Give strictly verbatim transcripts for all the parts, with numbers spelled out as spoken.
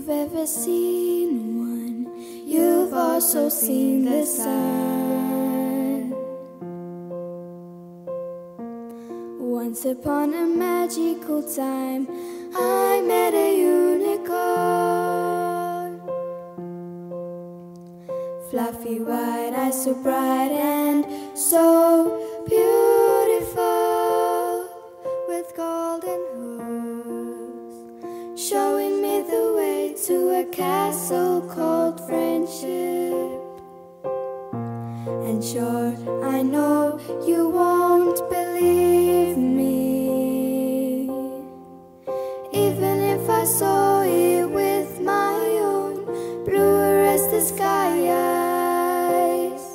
you've ever seen one, you've also seen the sun. Once upon a magical time, I met a unicorn. Fluffy white eyes, so bright and so beautiful, with golden hooves, showing me the way to a castle called friendship. And sure, I know you won't believe me, even if I saw it with my own bluer as the sky eyes.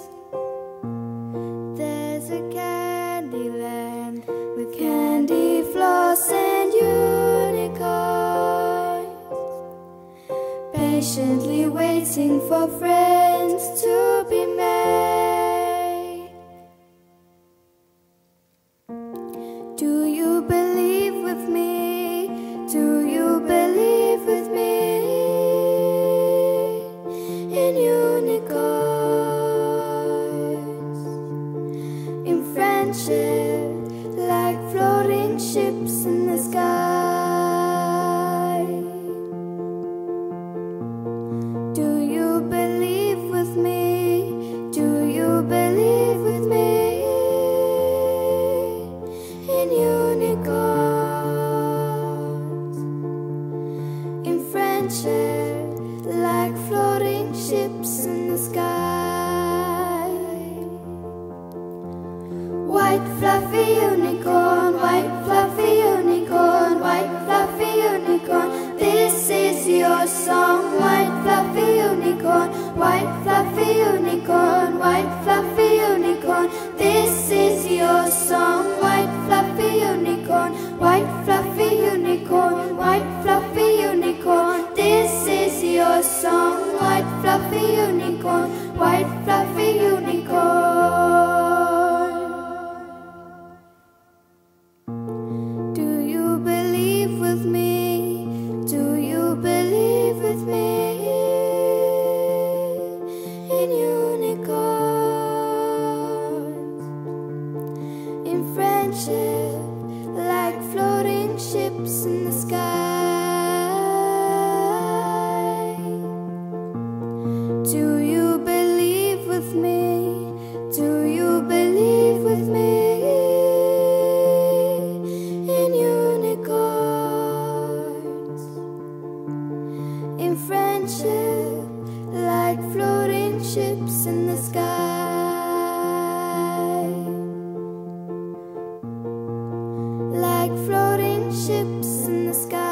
There's a candy land with candy floss and unicorns, patiently waiting for friends to be made. Do you believe with me? Do you believe with me in unicorns, in friendship, like floating ships in the sky? Do you believe with me? Do you believe with me in unicorns, in friendship, like floating ships in the sky? White fluffy unicorn, white fluffy unicorn, white fluffy unicorn, this is your song. White fluffy unicorn, white fluffy unicorn, white fluffy unicorn, this is your song. White fluffy unicorn, white fluffy unicorn, white fluffy unicorn, this is your song. White fluffy unicorn, white fluffy unicorn. Do you believe with me? Do you believe with me in unicorns, in friendship, like floating ships in the sky? Do you believe with me? Do you believe with me in unicorns, in friendship, like floating ships in the sky? Like floating ships in the sky.